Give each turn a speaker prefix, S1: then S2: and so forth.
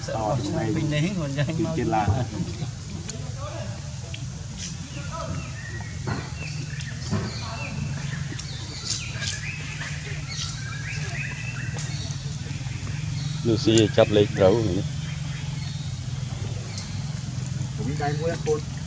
S1: Mình đấy còn nhanh
S2: Kia là
S3: Lucy chặt lấy trấu
S2: cũng cái mua con